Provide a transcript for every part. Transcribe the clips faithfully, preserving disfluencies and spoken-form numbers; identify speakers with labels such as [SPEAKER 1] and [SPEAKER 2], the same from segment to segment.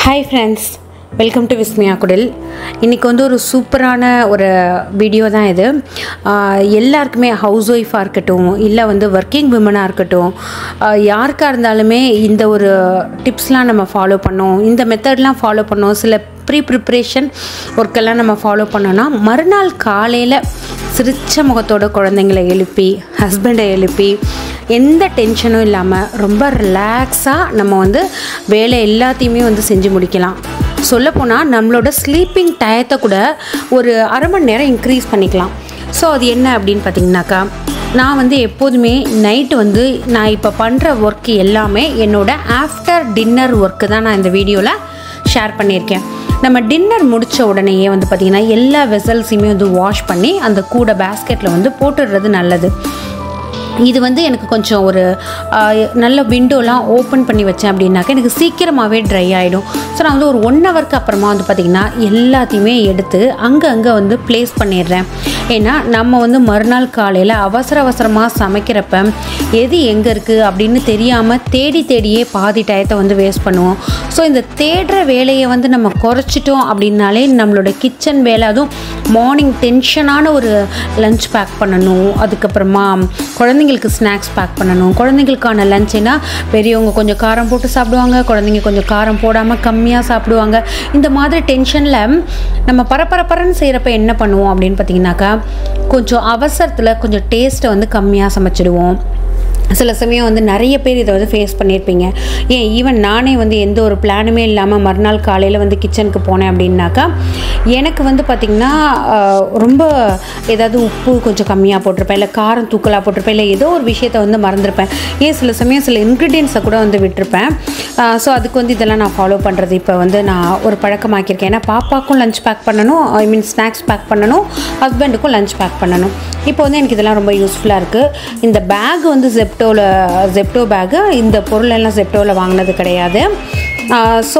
[SPEAKER 1] Hi friends, welcome to vismayakudil. இன்னைக்கு வந்து ஒரு சூப்பரான ஒரு வீடியோ தான் இது. எல்லாருக்குமே ஹவுஸ் ஒய்ஃபா இருக்கட்டும் இல்ல வந்து வர்க்கிங் விமனா இருக்கட்டும் யாருக்கா இருந்தாலுமே இந்த ஒரு டிப்ஸ்லாம் நம்ம ஃபாலோ பண்ணோம். இந்த மெத்தட்லாம் ஃபாலோ பண்ணோம். சில ப்ரீ ப்ரிப்பரேஷன் ஒர்க்கெல்லாம் நம்ம ஃபாலோ பண்ணோம்னா மறுநாள் காலையில் சிரிச்ச முகத்தோட குழந்தைங்களை எழுப்பி ஹஸ்பண்டை எழுப்பி எந்த டென்ஷனும் இல்லாமல் ரொம்ப ரிலாக்ஸாக நம்ம வந்து வேலை எல்லாத்தையுமே வந்து செஞ்சு முடிக்கலாம். சொல்லப்போனால் நம்மளோட ஸ்லீப்பிங் டயத்தை கூட ஒரு அரை மணி நேரம் இன்க்ரீஸ் பண்ணிக்கலாம். ஸோ அது என்ன அப்படின்னு பார்த்திங்கனாக்கா, நான் வந்து எப்போதுமே நைட்டு வந்து நான் இப்போ பண்ணுற ஒர்க்கு எல்லாமே என்னோடய ஆஃப்டர் டின்னர் ஒர்க்கு தான் நான் இந்த வீடியோவில் ஷேர் பண்ணியிருக்கேன். நம்ம டின்னர் முடித்த உடனேயே வந்து பார்த்திங்கன்னா எல்லா வெசல்ஸையுமே வந்து வாஷ் பண்ணி அந்த கூட பேஸ்கெட்டில் வந்து போட்டுடுறது நல்லது. இது வந்து எனக்கு கொஞ்சம் ஒரு நல்ல விண்டோலாம் ஓப்பன் பண்ணி வச்சேன் அப்படின்னாக்கா எனக்கு சீக்கிரமாகவே ட்ரை ஆகிடும். ஸோ நான் வந்து ஒரு ஒன் ஹவருக்கு அப்புறமா வந்து பார்த்திங்கன்னா எல்லாத்தையுமே எடுத்து அங்கே அங்கே வந்து ப்ளேஸ் பண்ணிடுறேன். ஏன்னா நம்ம வந்து மறுநாள் காலையில் அவசர அவசரமாக சமைக்கிறப்ப எது எங்கே இருக்குது அப்படின்னு தெரியாமல் தேடி தேடியே பாதி டயத்தை வந்து வேஸ்ட் பண்ணுவோம். ஸோ இந்த தேடுற வேலையை வந்து நம்ம குறைச்சிட்டோம் அப்படின்னாலே நம்மளோட கிச்சன் வேலை, அதுவும் மார்னிங் டென்ஷனான ஒரு லஞ்ச் பேக் பண்ணணும், அதுக்கப்புறமா குழந்தைங்களுக்கு ஸ்நாக்ஸ் பேக் பண்ணணும். குழந்தைங்களுக்கான லஞ்சுனா பெரியவங்க கொஞ்சம் காரம் போட்டு சாப்பிடுவாங்க, குழந்தைங்க கொஞ்சம் காரம் போடாமல் கம்மியாக சாப்பிடுவாங்க. இந்த மாதிரி டென்ஷனில் நம்ம பரபரப்பரன்னு செய்கிறப்ப என்ன பண்ணுவோம் அப்படின்னு பார்த்திங்கனாக்கா, கொஞ்சம் அவசரத்தில் கொஞ்சம் டேஸ்ட்டை வந்து கம்மியாக சமைச்சிடுவோம். சில சமயம் வந்து நிறைய பேர் இதை வந்து ஃபேஸ் பண்ணியிருப்பீங்க. ஏன் ஈவன் நானே வந்து எந்த ஒரு பிளானுமே இல்லாமல் மறுநாள் காலையில் வந்து கிச்சனுக்கு போனேன் அப்படின்னாக்கா எனக்கு வந்து பார்த்திங்கன்னா ரொம்ப ஏதாவது உப்பு கொஞ்சம் கம்மியாக போட்டிருப்பேன், இல்லை காரம் தூக்கலாக போட்டிருப்பேன், இல்லை ஏதோ ஒரு விஷயத்தை வந்து மறந்துருப்பேன். ஏன் சில சமயம் சில இன்க்ரீடியன்ஸை கூட வந்து விட்டுருப்பேன். ஸோ அதுக்கு வந்து இதெல்லாம் நான் ஃபாலோ பண்ணுறது இப்போ வந்து நான் ஒரு பழக்கமாக்கியிருக்கேன். ஏன்னா பாப்பாவுக்கும் லஞ்ச் பேக் பண்ணணும், ஐ மீன் ஸ்நாக்ஸ் பேக் பண்ணணும், ஹஸ்பண்டுக்கும் லஞ்ச் பேக் பண்ணணும். இப்போ வந்து எனக்கு இதெல்லாம் ரொம்ப யூஸ்ஃபுல்லாக இருக்குது. இந்த பேக் வந்து ஜெப்டோவில் ஜெப்டோ பேக்கு, இந்த பொருளெல்லாம் ஜெப்டோவில் வாங்கினது கிடையாது. ஸோ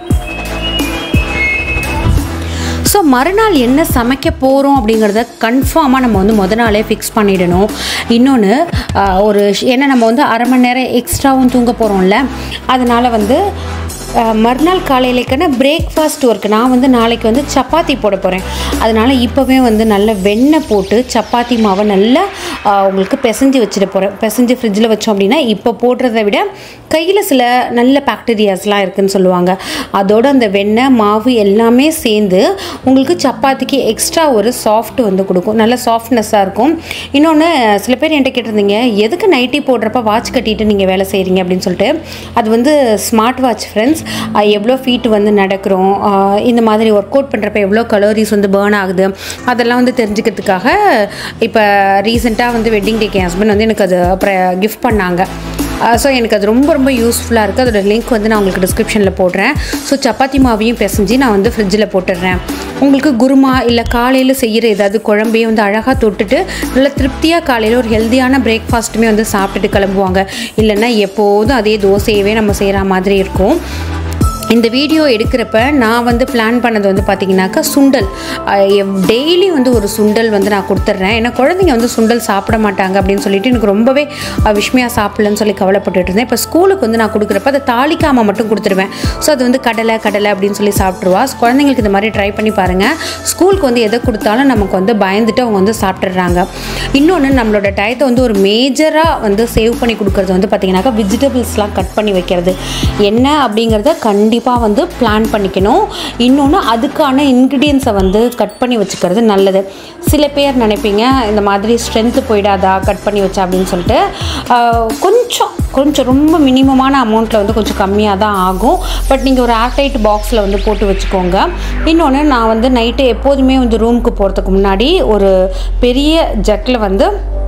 [SPEAKER 1] ஸோ மறுநாள் என்ன சமைக்க போகிறோம் அப்படிங்கிறத கன்ஃபார்மாக நம்ம வந்து முத நாளே ஃபிக்ஸ் பண்ணிடணும். இன்னொன்று ஒரு ஏன்னா நம்ம வந்து அரை மணி நேரம் எக்ஸ்ட்ராவும் தூங்க போகிறோம்ல, அதனால் வந்து மறுநாள் காலையிலேக்கான பிரேக்ஃபாஸ்ட் ஒர்க்கு நான் வந்து நாளைக்கு வந்து சப்பாத்தி போட போகிறேன். அதனால் இப்போவே வந்து நல்ல வெண்ணெய் போட்டு சப்பாத்தி மாவை நல்லா உங்களுக்கு பிசைஞ்சு வச்சுட்டு போகிறேன். பிசைஞ்சு ஃப்ரிட்ஜில் வச்சோம் அப்படின்னா இப்போ போடுறத விட கையில் சில நல்ல பாக்டீரியாஸ்லாம் இருக்குதுன்னு சொல்லுவாங்க. அதோடு அந்த வெண்ணெய் மாவு எல்லாமே சேர்ந்து உங்களுக்கு சப்பாத்திக்கு எக்ஸ்ட்ரா ஒரு சாஃப்ட் வந்து கொடுக்கும், நல்ல சாஃப்ட்னஸ்ஸாக இருக்கும். இன்னொன்று சில பேர் என்கிட்ட கேட்டிருந்தீங்க, எதுக்கு நைட்டி போடுறப்ப வாட்ச் கட்டிட்டு நீங்கள் வேலை செய்கிறீங்க அப்படின்னு சொல்லிட்டு. அது வந்து ஸ்மார்ட் வாட்ச் ஃப்ரெண்ட்ஸ். எவ்வளோ ஃபீட் வந்து நடக்கிறோம், இந்த மாதிரி ஒர்க் அவுட் பண்ணுறப்ப எவ்வளோ கலோரிஸ் வந்து பேர்ன் ஆகுது அதெல்லாம் வந்து தெரிஞ்சுக்கிறதுக்காக இப்போ ரீசெண்டாக வந்து வெட்டிங் டேக்கு என் ஹஸ்பண்ட் வந்து எனக்கு அது அப்புறம் கிஃப்ட் பண்ணாங்க. ஸோ எனக்கு அது ரொம்ப ரொம்ப யூஸ்ஃபுல்லாக இருக்குது. அதோட லிங்க் வந்து நான் உங்களுக்கு டிஸ்கிரிப்ஷனில் போடுறேன். ஸோ சப்பாத்தி மாவையும் பிசைஞ்சு நான் வந்து ஃப்ரிட்ஜில் போட்டுடுறேன். உங்களுக்கு குருமா இல்லை காலையில் செய்கிற ஏதாவது குழம்பையும் வந்து அழகாக தொட்டுட்டு நல்லா திருப்தியாக காலையில் ஒரு ஹெல்த்தியான பிரேக்ஃபாஸ்ட்டுமே வந்து சாப்பிட்டுட்டு கிளம்புவாங்க. இல்லைன்னா எப்போதும் அதே தோசையவே நம்ம செய்கிற மாதிரி இருக்கும். இந்த வீடியோ எடுக்கிறப்ப நான் வந்து பிளான் பண்ணது வந்து பார்த்திங்கனாக்கா சுண்டல், டெய்லி வந்து ஒரு சுண்டல் வந்து நான் கொடுத்துட்றேன். ஏன்னா குழந்தைங்க வந்து சுண்டல் சாப்பிட மாட்டாங்க அப்படின்னு சொல்லிட்டு எனக்கு ரொம்பவே விஸ்மயா சாப்பிடலன்னு சொல்லி கவலைப்பட்டுட்டு இருந்தேன். இப்போ ஸ்கூலுக்கு வந்து நான் கொடுக்குறப்ப அதை தாளிக்காமல் மட்டும் கொடுத்துருவேன். ஸோ அது வந்து கடலை கடலை அப்படின்னு சொல்லி சாப்பிட்ருவா. குழந்தைங்களுக்கு இந்த மாதிரி ட்ரை பண்ணி பாருங்கள். ஸ்கூலுக்கு வந்து எதை கொடுத்தாலும் நமக்கு வந்து பயந்துட்டு அவங்க வந்து சாப்பிட்றாங்க. இன்னொன்று நம்மளோட டயத்தை வந்து ஒரு மேஜராக வந்து சேவ் பண்ணி கொடுக்குறது வந்து பார்த்திங்கனாக்கா வெஜிடபிள்ஸ்லாம் கட் பண்ணி வைக்கிறது. என்ன அப்படிங்கிறத கண்டிப்பாக வந்து பிளான் பண்ணிக்கணும். இன்னொன்று அதுக்கான இன்க்ரீடியன்ஸை வந்து கட் பண்ணி வச்சுக்கிறது நல்லது. சில பேர் நினைப்பீங்க இந்த மாதிரி ஸ்ட்ரென்த்து போயிடாதா கட் பண்ணி வச்சா அப்படின்னு சொல்லிட்டு. கொஞ்சம் கொஞ்சம் ரொம்ப மினிமமான அமௌண்ட்டில் வந்து கொஞ்சம் கம்மியாக தான் ஆகும். பட் நீங்கள் ஒரு ஏர்டைட் பாக்ஸில் வந்து போட்டு வச்சுக்கோங்க. இன்னொன்று நான் வந்து நைட்டு எப்போதுமே வந்து ரூமுக்கு போகிறதுக்கு முன்னாடி ஒரு பெரிய ஜக்கில் வந்து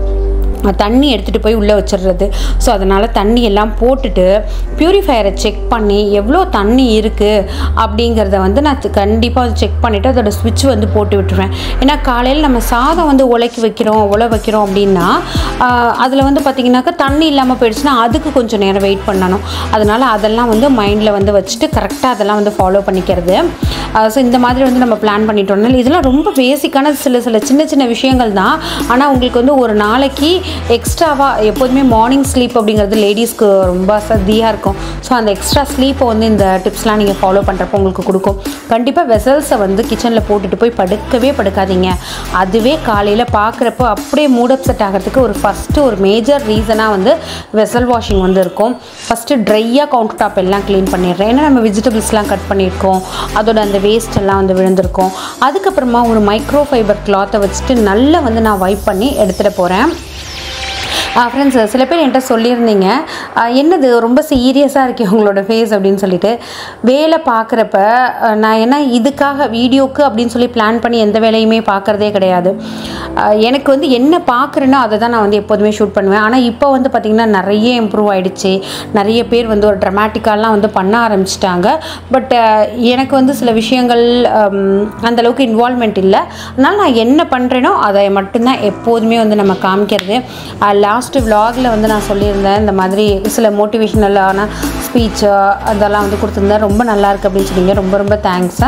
[SPEAKER 1] தண்ணி எடுத்துகிட்டு போய் உள்ளே வச்சிடுறது. ஸோ அதனால் தண்ணி எல்லாம் போட்டுட்டு ப்யூரிஃபையரை செக் பண்ணி எவ்வளோ தண்ணி இருக்குது அப்படிங்கிறத வந்து நான் கண்டிப்பாக செக் பண்ணிவிட்டு அதோட ஸ்விட்ச் வந்து போட்டு விட்டுருவேன். ஏன்னா காலையில் நம்ம சாதம் வந்து உலைக்கி வைக்கிறோம் உலை வைக்கிறோம் அப்படின்னா அதில் வந்து பார்த்திங்கனாக்கா தண்ணி இல்லாமல் போயிடுச்சுன்னா அதுக்கு கொஞ்சம் நேரம் வெயிட் பண்ணணும். அதனால் அதெல்லாம் வந்து மைண்டில் வந்து வச்சுட்டு கரெக்டாக அதெல்லாம் வந்து ஃபாலோ பண்ணிக்கிறது. ஸோ இந்த மாதிரி வந்து நம்ம பிளான் பண்ணிட்டோம்னா இதெல்லாம் ரொம்ப பேசிக்கான சில சில சின்ன சின்ன விஷயங்கள் தான். ஆனால் உங்களுக்கு வந்து ஒரு நாளைக்கு எக்ஸ்ட்ராவாக எப்போதுமே மார்னிங் ஸ்லீப் அப்படிங்கிறது லேடிஸ்க்கு ரொம்ப சதியாக இருக்கும். ஸோ அந்த எக்ஸ்ட்ரா ஸ்லீப்பை வந்து இந்த டிப்ஸ்லாம் நீங்கள் ஃபாலோ பண்ணுறப்போ உங்களுக்கு கொடுக்கும். கண்டிப்பாக வெசல்ஸை வந்து கிச்சனில் போட்டுட்டு போய் படுக்கவே படுக்காதீங்க. அதுவே காலையில் பார்க்குறப்போ அப்படியே மூடப் செட் ஆகிறதுக்கு ஒரு ஃபஸ்ட்டு ஒரு மேஜர் ரீசனாக வந்து வெசல் வாஷிங் வந்து இருக்கும். ஃபஸ்ட்டு ட்ரையாக கவுண்டர் டாப் எல்லாம் க்ளீன் பண்ணிடுறேன். ஏன்னா நம்ம வெஜிடபிள்ஸ்லாம் கட் பண்ணியிருக்கோம், அதோட அந்த வேஸ்ட் எல்லாம் வந்து விழுந்திருக்கும். அதுக்கப்புறமா ஒரு மைக்ரோ ஃபைபர் கிளாத்தை வச்சுட்டு நல்லா வந்து நான் வைப் பண்ணி எடுத்துகிட்டு போகிறேன். ஃப்ரெண்ட்ஸ், சில பேர் என்கிட்ட சொல்லியிருந்தீங்க, என்னது ரொம்ப சீரியஸாக இருக்கே உங்களோட ஃபேஸ் அப்படின்னு சொல்லிட்டு. வேலை பார்க்குறப்ப நான் என்ன இதுக்காக வீடியோக்கு அப்படின்னு சொல்லி பிளான் பண்ணி எந்த வேலையுமே பார்க்குறதே கிடையாது. எனக்கு வந்து என்ன பார்க்குறேன்னா அதை தான் நான் வந்து எப்போதுமே ஷூட் பண்ணுவேன். ஆனால் இப்போ வந்து பார்த்திங்கன்னா நிறைய இம்ப்ரூவ் ஆகிடுச்சு. நிறைய பேர் வந்து ஒரு ட்ரமாட்டிக்காலாம் வந்து பண்ண ஆரம்பிச்சிட்டாங்க. பட் எனக்கு வந்து சில விஷயங்கள் அந்தளவுக்கு இன்வால்மெண்ட் இல்லை. அதனால் நான் என்ன பண்ணுறேனோ அதை மட்டும்தான் எப்போதுமே வந்து நம்ம காமிக்கிறது. லாஸ்ட் லாஸ்ட்டு விலாகில் வந்து நான் சொல்லியிருந்தேன், இந்த மாதிரி சில மோட்டிவேஷ்னலான ஸ்பீச் அதெல்லாம் வந்து கொடுத்துருந்தேன். ரொம்ப நல்லாயிருக்கு அப்படின்னு சொன்னீங்க. ரொம்ப ரொம்ப தேங்க்ஸா.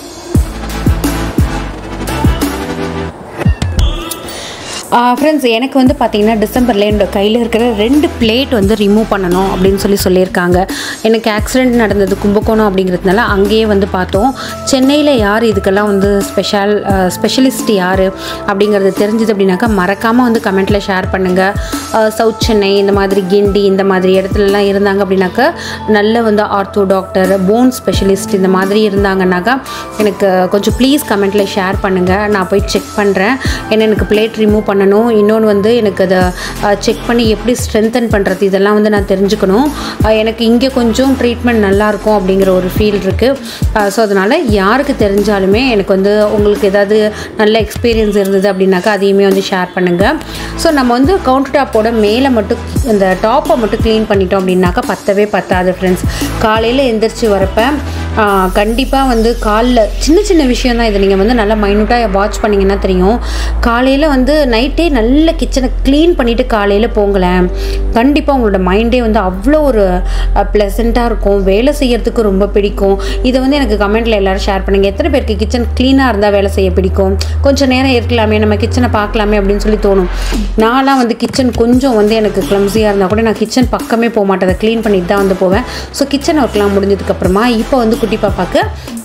[SPEAKER 1] ஃப்ரெண்ட்ஸ், எனக்கு வந்து பார்த்திங்கன்னா டிசம்பரில் என்னோட கையில் இருக்கிற ரெண்டு பிளேட் வந்து ரிமூவ் பண்ணணும் அப்படின்னு சொல்லி சொல்லியிருக்காங்க. எனக்கு ஆக்சிடெண்ட் நடந்தது கும்பகோணம் அப்படிங்கிறதுனால அங்கேயே வந்து பார்த்தோம். சென்னையில் யார் இதுக்கெல்லாம் வந்து ஸ்பெஷல் ஸ்பெஷலிஸ்ட் யார் அப்படிங்கிறது தெரிஞ்சது அப்படின்னாக்கா மறக்காமல் வந்து கமெண்ட்டில் ஷேர் பண்ணுங்கள். சவுத் சென்னை இந்த மாதிரி கிண்டி இந்த மாதிரி இடத்துலலாம் இருந்தாங்க அப்படின்னாக்கா நல்ல வந்து ஆர்த்தோ டாக்டர், போன் ஸ்பெஷலிஸ்ட் இந்த மாதிரி இருந்தாங்கன்னாக்கா எனக்கு கொஞ்சம் ப்ளீஸ் கமெண்ட்டில் ஷேர் பண்ணுங்கள். நான் போய் செக் பண்ணுறேன். ஏன்னா எனக்கு பிளேட் ரிமூவ் பண்ண இன்னொன்று வந்து எனக்கு அதை செக் பண்ணி எப்படி ஸ்ட்ரென்தன் பண்ணுறது இதெல்லாம் வந்து நான் தெரிஞ்சுக்கணும். எனக்கு இங்கே கொஞ்சம் ட்ரீட்மெண்ட் நல்லாயிருக்கும் அப்படிங்கிற ஒரு ஃபீல் இருக்குது. ஸோ அதனால் யாருக்கு தெரிஞ்சாலுமே எனக்கு வந்து உங்களுக்கு ஏதாவது நல்ல எக்ஸ்பீரியன்ஸ் இருந்தது அப்படின்னாக்கா அதையுமே வந்து ஷேர் பண்ணுங்கள். ஸோ நம்ம வந்து கவுண்டர் டாப்போட மேலே மட்டும் இந்த டாப்பை மட்டும் க்ளீன் பண்ணிட்டோம் அப்படின்னாக்கா பத்தவே பத்தாது ஃப்ரெண்ட்ஸ். காலையில் எந்திரிச்சு வரப்போ கண்டிப்பாக வந்து காலில் சின்ன சின்ன விஷயம் தான். இதை நீங்கள் வந்து நல்லா மைனூட்டாக வாட்ச் பண்ணிங்கன்னா தெரியும். காலையில் வந்து நைட்டே நல்ல கிச்சனை க்ளீன் பண்ணிவிட்டு காலையில் போங்களேன். கண்டிப்பாக உங்களோட மைண்டே வந்து அவ்வளோ ஒரு ப்ளசண்ட்டாக இருக்கும். வேலை செய்கிறதுக்கு ரொம்ப பிடிக்கும். இதை வந்து எனக்கு கமெண்ட்டில் எல்லோரும் ஷேர் பண்ணுங்கள். எத்தனை பேருக்கு கிச்சன் க்ளீனாக இருந்தால் வேலை செய்ய பிடிக்கும்? கொஞ்சம் நேரம் இருக்கலாமே, நம்ம கிச்சனை பார்க்கலாமே அப்படின்னு சொல்லி தோணும். நான்லாம் வந்து கிச்சன் கொஞ்சம் வந்து எனக்கு கிளம்ஸியாக இருந்தால் கூட நான் கிச்சன் பக்கமே போக மாட்டேன். அதை க்ளீன் பண்ணிட்டு தான் வந்து போவேன். ஸோ கிச்சன் ஒர்க்லாம் முடிஞ்சதுக்கப்புறமா இப்போ வந்து குட்டி பாப்பாவுக்கு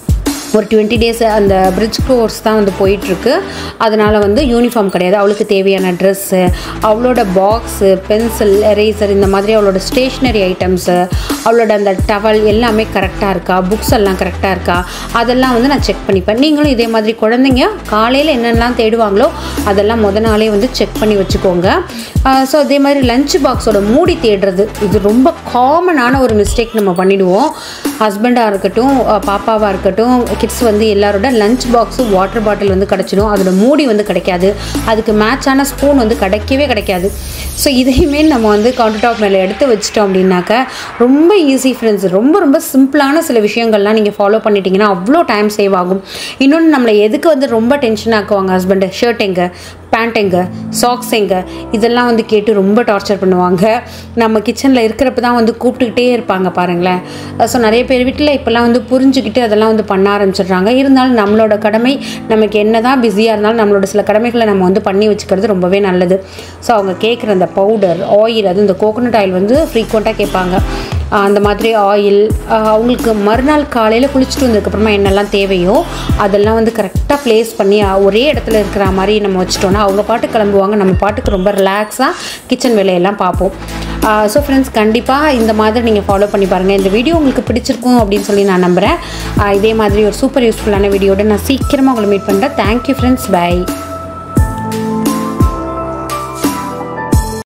[SPEAKER 1] ஒரு டுவெண்ட்டி டேஸ் அந்த பிரிட்ஜ் கோர்ஸ் தான் வந்து போயிட்டுருக்கு. அதனால் வந்து யூனிஃபார்ம் கிடையாது. அவளுக்கு தேவையான ட்ரெஸ்ஸு, அவளோட பாக்ஸு, பென்சில், எரேசர் இந்த மாதிரி அவளோட ஸ்டேஷ்னரி ஐட்டம்ஸு, அவளோட அந்த டவல் எல்லாமே கரெக்டாக இருக்கா, புக்ஸ் எல்லாம் கரெக்டாக இருக்கா, அதெல்லாம் வந்து நான் செக் பண்ணிப்பேன். நீங்களும் இதே மாதிரி குழந்தைங்க காலையில் என்னென்னலாம் தேடுவாங்களோ அதெல்லாம் முத நாளே வந்து செக் பண்ணி வச்சுக்கோங்க. ஸோ அதே மாதிரி லஞ்ச் பாக்ஸோட மூடி தேடுறது இது ரொம்ப காமனான ஒரு மிஸ்டேக் நம்ம பண்ணிவிடுவோம். ஹஸ்பண்டாக இருக்கட்டும், பாப்பாவாக இருக்கட்டும், கிட்ஸ் வந்து எல்லாரோட லஞ்ச் பாக்ஸு, வாட்டர் பாட்டில் வந்து கிடச்சிடும். அதோட மூடி வந்து கிடைக்காது. அதுக்கு மேட்சான ஸ்பூன் வந்து கிடைக்கவே கிடைக்காது. ஸோ இதையுமே நம்ம வந்து கவுண்டர் டாப் மேலே எடுத்து வச்சிட்டோம் அப்படின்னாக்கா ரொம்ப ஈஸி ஃப்ரெண்ட்ஸ். ரொம்ப ரொம்ப சிம்பிளான சில விஷயங்கள்லாம் நீங்கள் ஃபாலோ பண்ணிட்டீங்கன்னா அவ்வளோ டைம் சேவ் ஆகும். இன்னொன்று நம்மளை எதுக்கு வந்து ரொம்ப டென்ஷன் ஆக்குவாங்க ஹஸ்பண்டு, ஷர்ட் எங்கே, பேண்ட் எங்கே, சாக்ஸ் எங்கே, இதெல்லாம் வந்து கேட்டு ரொம்ப டார்ச்சர் பண்ணுவாங்க. நம்ம கிச்சனில் இருக்கிறப்ப தான் வந்து கூப்பிட்டுக்கிட்டே இருப்பாங்க பாருங்களேன். ஸோ நிறைய பேர் வீட்டில் இப்போல்லாம் வந்து புரிஞ்சுக்கிட்டு அதெல்லாம் வந்து பண்ண ஆரம்பிச்சிடுறாங்க. இருந்தாலும் நம்மளோட கடமை, நமக்கு என்ன தான் பிஸியாக இருந்தாலும் நம்மளோட சில கடமைகளை நம்ம வந்து பண்ணி வச்சுக்கிறது ரொம்பவே நல்லது. ஸோ அவங்க கேட்குற அந்த பவுடர், ஆயில், அது இந்த கோகோனட் ஆயில் வந்து ஃப்ரீக்வெண்ட்டாக கேட்பாங்க. அந்த மாதிரி ஆயில் அவங்களுக்கு மறுநாள் காலையில் குளிச்சுட்டு வந்ததுக்கப்புறமா என்னெல்லாம் தேவையோ அதெல்லாம் வந்து கரெக்டாக ப்ளேஸ் பண்ணி ஒரே இடத்துல இருக்கிற மாதிரி நம்ம வச்சுட்டோன்னா அவங்க பாட்டுக்கு கிளம்புவாங்க. நம்ம பாட்டுக்கு ரொம்ப ரிலாக்ஸாக கிச்சன் வேலையெல்லாம் பார்ப்போம். ஸோ ஃப்ரெண்ட்ஸ், கண்டிப்பாக இந்த மாதிரி நீங்கள் ஃபாலோ பண்ணி பாருங்கள். இந்த வீடியோ உங்களுக்கு பிடிச்சிருக்கும் அப்படின்னு சொல்லி நான் நம்புகிறேன். இதே மாதிரி ஒரு சூப்பர் யூஸ்ஃபுல்லான வீடியோட நான் சீக்கிரமாக உங்களை மீட் பண்ணுறேன். Thank you friends, by.